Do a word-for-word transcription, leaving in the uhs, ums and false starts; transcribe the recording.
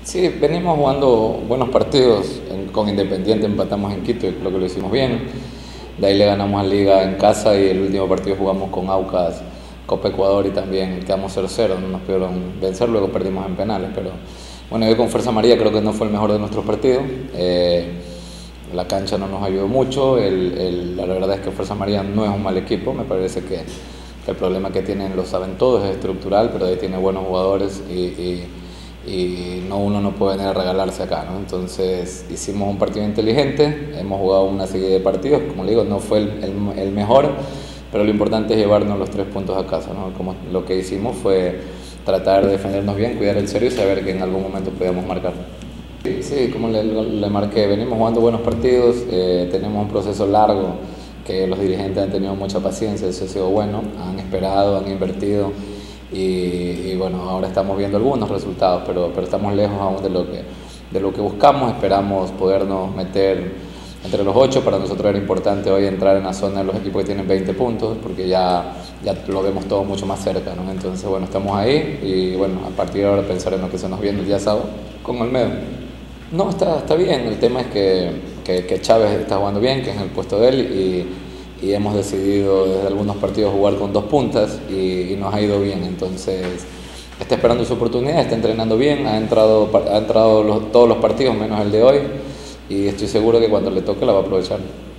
Sí, venimos jugando buenos partidos. En- con Independiente empatamos en Quito y creo que lo hicimos bien. De ahí le ganamos a Liga en casa y el último partido jugamos con Aucas, Copa Ecuador y también quedamos cero cero, no nos pudieron vencer, luego perdimos en penales. Pero bueno, yo con Fuerza María creo que no fue el mejor de nuestros partidos. Eh, la cancha no nos ayudó mucho. El, el- la verdad es que Fuerza María no es un mal equipo, me parece que, que el problema que tienen, lo saben todos, es estructural, pero ahí tiene buenos jugadores y, y y no, uno no puede venir a regalarse acá, ¿no? Entonces hicimos un partido inteligente, hemos jugado una serie de partidos, como le digo, no fue el, el, el mejor, pero lo importante es llevarnos los tres puntos a casa, ¿no? Como lo que hicimos fue tratar de defendernos bien, cuidar el serio y saber que en algún momento podíamos marcar. Sí, como le, le marqué, venimos jugando buenos partidos, eh, tenemos un proceso largo que los dirigentes han tenido mucha paciencia, eso ha sido bueno, han esperado, han invertido y, y bueno, ahora estamos viendo algunos resultados, pero, pero estamos lejos aún de lo que, de lo que buscamos. Esperamos podernos meter entre los ocho. Para nosotros era importante hoy entrar en la zona de los equipos que tienen veinte puntos, porque ya, ya lo vemos todo mucho más cerca, ¿no? Entonces, bueno, estamos ahí y bueno, a partir de ahora pensar en lo que se nos viene el día sábado con Olmedo. No, está, está bien, el tema es que, que, que Chávez está jugando bien, que es en el puesto de él, y, y hemos decidido desde algunos partidos jugar con dos puntas y, y nos ha ido bien. Entonces está esperando su oportunidad, está entrenando bien, ha entrado, ha entrado los, todos los partidos menos el de hoy, y estoy seguro que cuando le toque la va a aprovechar.